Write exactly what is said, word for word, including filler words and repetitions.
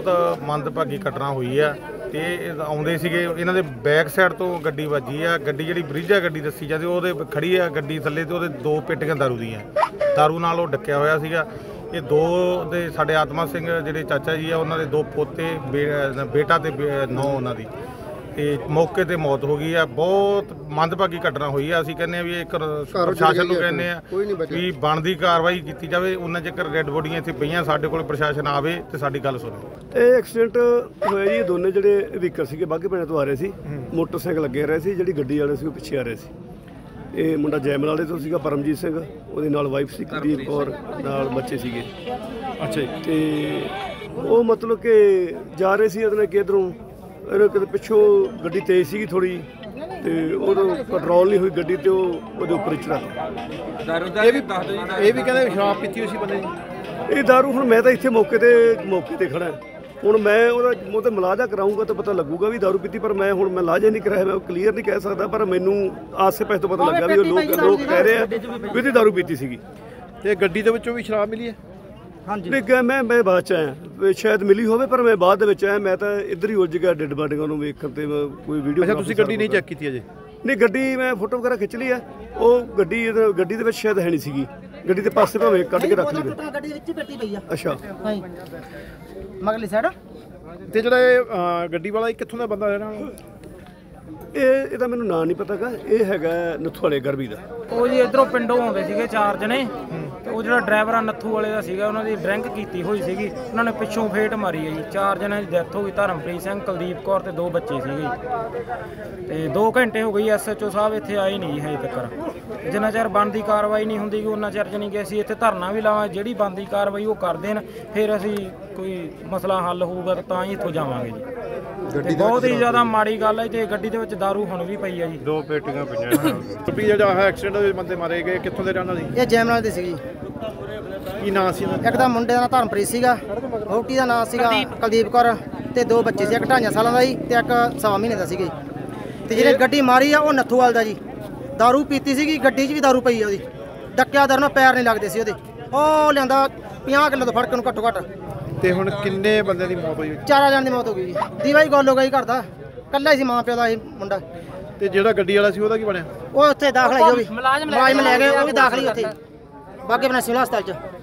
बहुत मंदभागी घटना हुई है। ते आउंदे सीगे इन्हां दे बैक साइड तो गड्डी वजी है। गड्डी जिहड़ी ब्रिज है गड्डी दस्सी जाती ओहदे खड़ी है गड्डी थल्ले ते ओहदे दो पेटियां दारू दीआं दारू नाल ओह डक्किया होया सीगा। ये दो दे साडे आत्मा सिंह जिहड़े चाचा जी आ उन्हां दे दो पोते बे, बेटा ते नौ उन्हां दी ते मौके ते मौत हो गई है। बहुत मंदभागी घटना हुई है। असीं कहने भी एक प्रशासन नूं कहने भी बनदी कार्रवाई की जाए। उन्ना चक्कर रैड बॉडियां इत्थे पईयां साडे कोल प्रशासन आवे ते साडी गल सुणे। ਇਹ ਐਕਸੀਡੈਂਟ ਹੋਇਆ ਜੀ ਦੋਨੇ ਜਿਹੜੇ ਵਹੀਕਲ ਸੀਗੇ ਬਾਘੇ ਪਿੰਡ ਤੋਂ ਆ ਰਹੇ ਸੀ ਮੋਟਰਸਾਈਕਲ ਲੱਗੇ ਰਹੇ ਸੀ ਜਿਹੜੀ ਗੱਡੀ ਵਾਲੇ ਸੀ ਉਹ ਪਿੱਛੇ ਆ ਰਹੇ ਸੀ। ਇਹ ਮੁੰਡਾ ਜੈਮਲ ਵਾਲੇ ਤੋਂ ਸੀਗਾ ਪਰਮਜੀਤ ਸਿੰਘ ਉਹਦੇ ਨਾਲ ਵਾਈਫ ਸੀ ਕੁਲਦੀਪ ਕੌਰ ਨਾਲ ਬੱਚੇ ਸੀਗੇ। ਅੱਛਾ ਤੇ ਉਹ ਮਤਲਬ ਕਿ ਜਾ ਰਹੇ ਸੀ ਉਹਨੇ ਕਿਧਰੋਂ ਇਹਨੇ ਕਿਤੇ ਪਿੱਛੋਂ ਗੱਡੀ ਤੇਜ਼ ਸੀਗੀ ਥੋੜੀ ਤੇ ਉਦੋਂ ਕੰਟਰੋਲ ਨਹੀਂ ਹੋਈ ਗੱਡੀ ਤੇ ਉਹ ਉਹਦੇ ਉੱਪਰ ਚੜਾ ਇਹ ਵੀ ਇਹ ਵੀ ਕਹਿੰਦੇ ਸ਼ਰਾਬ ਪੀਤੀ ਹੋਈ ਸੀ ਬੰਦੇ ਨੇ। ਇਹ ਦਾਰੂ ਹੁਣ ਮੈਂ ਤਾਂ ਇੱਥੇ ਮੌਕੇ ਤੇ ਮੌਕੇ ਤੇ ਖੜਾ ਹੁਣ ਮੈਂ ਉਹਦਾ ਮੂੰਹ ਤੇ ਮਲਾਜਾ ਕਰਾਊਂਗਾ ਤਾਂ ਪਤਾ ਲੱਗੂਗਾ ਵੀ ਦਾਰੂ ਪੀਤੀ ਪਰ ਮੈਂ ਹੁਣ ਮੈਂ ਲਾਜਾ ਨਹੀਂ ਕਰਾਇਆ ਮੈਂ ਕਲੀਅਰ ਨਹੀਂ ਕਹਿ ਸਕਦਾ ਪਰ ਮੈਨੂੰ ਆਸੇ ਪਾਸੇ ਤੋਂ ਪਤਾ ਲੱਗਾ ਵੀ ਉਹ ਲੋਕ ਲੋਕ ਕਹਿ ਰਹੇ ਆ ਵੀ ਇਹਦੀ ਦਾਰੂ ਪੀਤੀ ਸੀਗੀ। ਤੇ ਗੱਡੀ ਦੇ ਵਿੱਚੋਂ ਵੀ ਸ਼ਰਾਬ ਮਿਲੀ ਹੈ? ਹਾਂਜੀ ਮੈਂ ਮੈਂ ਬਾਅਦ 'ਚ ਆਇਆ ਸ਼ਾਇਦ ਮਿਲੀ ਹੋਵੇ ਪਰ ਮੈਂ ਬਾਅਦ ਦੇ ਵਿੱਚ ਆਇਆ। ਮੈਂ ਤਾਂ ਇੱਧਰ ਹੀ ਉਲਝ ਗਿਆ ਡੈਡ ਬਾਡੀਆਂ ਨੂੰ ਵੇਖਣ ਤੇ ਕੋਈ ਵੀਡੀਓ। ਅੱਛਾ ਤੁਸੀਂ ਗੱਡੀ ਨਹੀਂ ਚੈੱਕ ਕੀਤੀ ਅਜੇ? ਨਹੀਂ ਗੱਡੀ ਮੈਂ ਫੋਟੋ ਵਗੈਰਾ ਖਿੱਚ ਲਈ ਆ ਉਹ ਗੱਡੀ ਗੱਡੀ ਦੇ ਵਿੱਚ ਸ਼ਾਇਦ ਹੈ ਨਹੀਂ ਸੀਗੀ ਗੱਡੀ ਦੇ ਪਾਸੇ ਭਾਵੇਂ ਕੱਢ ਕੇ ਰੱਖ ਲਈ ਗੱਡੀ ਦੇ ਵਿੱਚ ਬੈਠੀ ਪਈ ਆ। ਅੱਛਾ ਹਾਂ ਮਗਲੀ ਸਾਈਡ ਤੇ ਜਿਹੜਾ ਇਹ ਗੱਡੀ ਵਾਲਾ ਇਹ ਕਿੱਥੋਂ ਦਾ ਬੰਦਾ ਰਹਿਣਾ? ਇਹ ਇਹਦਾ ਮੈਨੂੰ ਨਾਂ ਨਹੀਂ ਪਤਾਗਾ ਇਹ ਹੈਗਾ ਨੱਥੂ ਵਾਲੇ ਗਰਬੀ ਦਾ। ਉਹ ਜੀ ਇਧਰੋਂ ਪਿੰਡੋਂ ਆਉਂਦੇ ਸੀਗੇ ਚਾਰ ਜਣੇ ਤੇ ਉਹ ਜਿਹੜਾ ਡਰਾਈਵਰ ਆ ਨੱਥੂ ਵਾਲੇ ਦਾ ਸੀਗਾ ਉਹਨਾਂ ਦੀ ਡਰਿੰਕ ਕੀਤੀ ਹੋਈ ਸੀਗੀ ਉਹਨਾਂ ਨੇ ਪਿੱਛੋਂ ਫੇਟ ਮਾਰੀ ਹੈ ਜੀ। ਚਾਰ ਜਣਿਆਂ ਦੀ ਡੈਥ ਹੋ ਗਈ ਧਰਮਪ੍ਰੀਤ ਸਿੰਘ ਕੁਲਦੀਪ ਕੌਰ ਤੇ ਦੋ ਬੱਚੇ ਸੀਗੇ ਤੇ ਦੋ ਘੰਟੇ ਹੋ ਗਈ ਐਸ ਐਚ ਓ ਸਾਹਿਬ ਇੱਥੇ ਆਏ ਨਹੀਂ ਹਜੇ ਤੱਕ। ਜਿੰਨਾ ਚਿਰ ਬਣਦੀ ਕਾਰਵਾਈ ਨਹੀਂ ਹੁੰਦੀ ਉਹਨਾਂ ਚਿਰ ਜਾਣੀ ਕਿ ਅਸੀਂ ਇੱਥੇ ਧਰਨਾ ਵੀ ਲਾਵਾਂ ਜਿਹੜੀ ਬਣਦੀ ਕਾਰਵਾਈ ਉਹ ਕਰ ਦੇਣ ਫਿਰ ਅਸੀਂ ਕੋਈ ਮਸਲਾ ਹੱਲ ਹੋਊਗਾ ਤਾਂ ਹੀ ਇੱਥੋਂ ਜਾਵਾਂਗੇ ਜੀ। ਬਹੁਤ ਹੀ ਜ਼ਿਆਦਾ ਮਾੜੀ ਗੱਲ ਹੈ ਤੇ ਗੱਡੀ ਦੇ ਵਿੱਚ ਦਾਰੂ ਹੁਣ ਵੀ ਪਈ ਹੈ ਜੀ ਦੋ ਪੇਟੀਆਂ ਪਈਆਂ। ਜਿਹੜਾ ਐਕਸੀਡੈਂਟ ਹੋਇਆ ਬੰਦੇ ਮਾਰੇ ਗਏ ਕਿੱਥੋਂ ਦੇ ਰਹਿਣ ਵਾਲੇ? ਇਹ ਜੈਮਨਾਲ ਦੇ ਸੀਗੀ। ਕੀ ਨਾਂ ਸੀ ਇਹਨਾਂ ਦਾ? ਇੱਕ ਤਾਂ ਮੁੰਡੇ ਦਾ ਨਾਂ ਧਰਮਪ੍ਰੀਤ ਸੀਗਾ ਵਹੁਟੀ ਦਾ ਨਾਂ ਸੀਗਾ ਕੁਲਦੀਪ ਕੌਰ ਤੇ ਦੋ ਬੱਚੇ ਸੀ ਇੱਕ ਢਾਈਆਂ ਸਾਲਾਂ ਦਾ ਜੀ ਤੇ ਇੱਕ ਸਵਾ ਮਹੀਨੇ ਦਾ ਸੀਗਾ ਤੇ ਜਿਹੜੇ ਗੱਡੀ ਮਾਰੀ ਆ ਉਹ ਨੱਥੂਵਾਲ ਦਾ ਜੀ। ਦਾਰੂ ਪੀਤੀ ਸੀਗੀ ਗੱਡੀ 'ਚ ਵੀ ਦਾਰੂ ਪਈ ਆ ਉਹਦੀ ਡੱਕਿਆ ਦਰ ਨਾਲ ਪੈਰ ਨਹੀਂ ਲੱਗਦੇ ਸੀ ਉਹਦੇ ਉਹ ਲਿਆਂਦਾ ਪੰਜਾਹ ਕਿਲੋ ਤੋਂ ਫੜ ਕੇ ਨੂੰ ਘੱਟੋ ਘੱਟ। ਤੇ ਹੁਣ ਕਿੰਨੇ ਬੰਦੇ ਦੀ ਮੌਤ ਹੋਈ? ਚਾਰਾਂ ਜਣ ਦੀ ਮੌਤ ਹੋ ਗਈ ਜੀ। ਦੀਵਾ ਹੀ ਗੋਲ ਹੋ ਗਈ ਘਰ ਦਾ ਕੱਲਾ ਹੀ ਸੀ ਮਾਂ ਪਿਓ ਦਾ ਇਹ ਮੁੰਡਾ। ਤੇ ਜਿਹੜਾ ਗੱਡੀ ਵਾਲਾ ਸੀ ਉਹਦਾ ਕੀ ਬਣਿਆ? ਉਹ ਉੱਥੇ ਦਾਖਲ ਹੈ ਉਹ ਵੀ ਮੁਲਾਜ਼ਮ ਲੈ ਗਏ ਉਹ ਵੀ ਦਾਖਲ ਹੀ ਉੱਥੇ ਬਾਗੇ ਬਣਾ ਸਿਵਲ ਹਸਪਤਾਲ 'ਚ।